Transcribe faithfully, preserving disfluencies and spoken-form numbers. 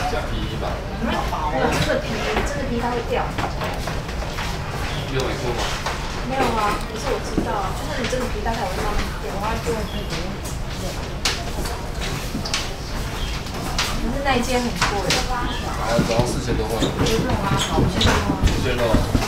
假皮衣吧？ 没有这个皮，这个皮它会掉。 你有买过吗？ 没有啊，可是我知道啊，就是你这个皮它才会慢慢掉，然后就会可以不用可是那一件很贵， 啊，只要四千多块。 不用啊，好，五千多。 五千多。